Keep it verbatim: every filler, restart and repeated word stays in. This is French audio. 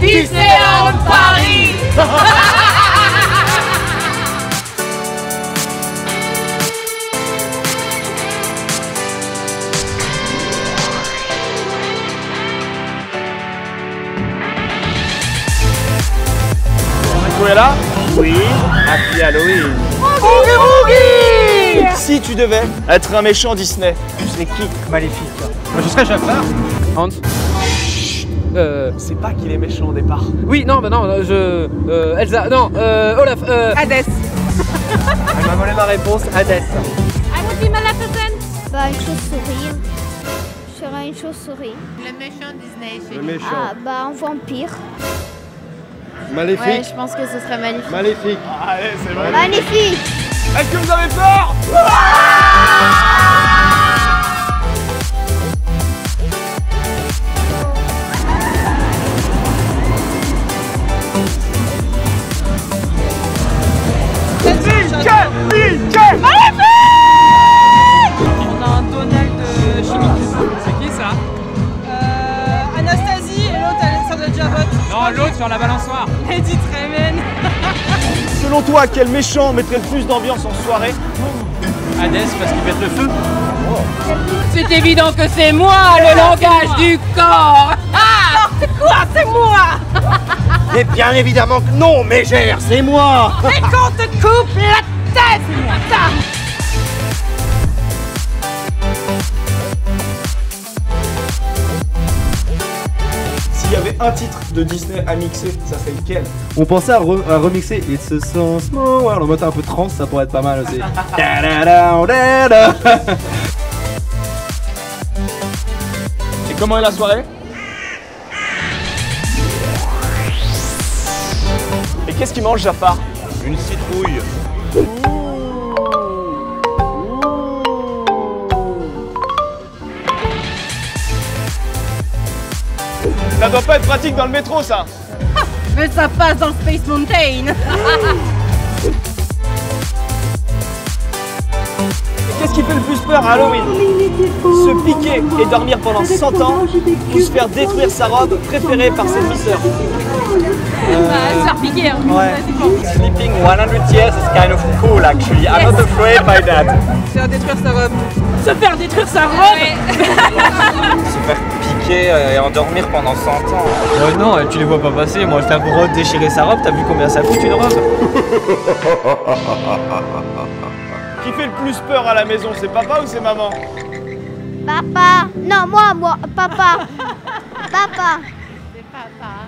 Disneyland Paris. Là? Oui, Happy Halloween. Si tu devais être un méchant Disney, tu serais qui? Maléfique. Moi, je serais Jafar. Hans. Euh... C'est pas qu'il est méchant au départ. Oui, non, bah non, je... Euh, Elsa, non, euh, Olaf, euh... Hadès. Elle m'a volé ma réponse, Hadès. I would be Maleficent. Bah, une chauve-souris. Je serais une chauve-souris. Le méchant Disney. Le méchant. Ah, bah, un vampire. Maléfique. Ouais, je pense que ce serait magnifique. Maléfique. Allez, c'est vrai. Magnifique. Est-ce que vous avez peur? On a un Donald chimique. C'est qui ça? Euh, Anastasie et l'autre Alexandre Jabot. Non, l'autre sur la balançoire. Lady Tremen. Selon toi, quel méchant mettrait le plus d'ambiance en soirée? Hadès parce qu'il pète le feu. C'est évident que c'est moi, le langage du corps. Ah, c'est quoi? C'est moi. Et bien évidemment que non, Mégère, c'est moi. Et qu'on te coupe la tête. Putain. S'il y avait un titre de Disney à mixer, ça serait lequel? On pensait à, re à remixer It's a so small world. En mode un peu trans, ça pourrait être pas mal aussi. Et comment est la soirée? Et qu'est-ce qu'il mange, Jafar? Une citrouille. Ça doit pas être pratique dans le métro, ça. Mais ça passe dans le Space Mountain. Qu'est-ce qui fait le plus peur à Halloween? Se piquer et dormir pendant cent ans ou se faire détruire sa robe préférée par ses demi-sœurs? Se faire piquer. Ouais. Sleeping one hundred years is kind of cool actually. I'm not afraid by that. Se faire détruire sa robe. Se faire détruire sa robe. Se faire piquer et endormir pendant cent ans. Ouais, non, tu les vois pas passer. Moi, j'étais pour déchirer sa robe. T'as vu combien ça coûte une robe? Qui fait le plus peur à la maison? C'est papa ou c'est maman? Papa. Non, moi, moi. Papa. Papa. C'est papa.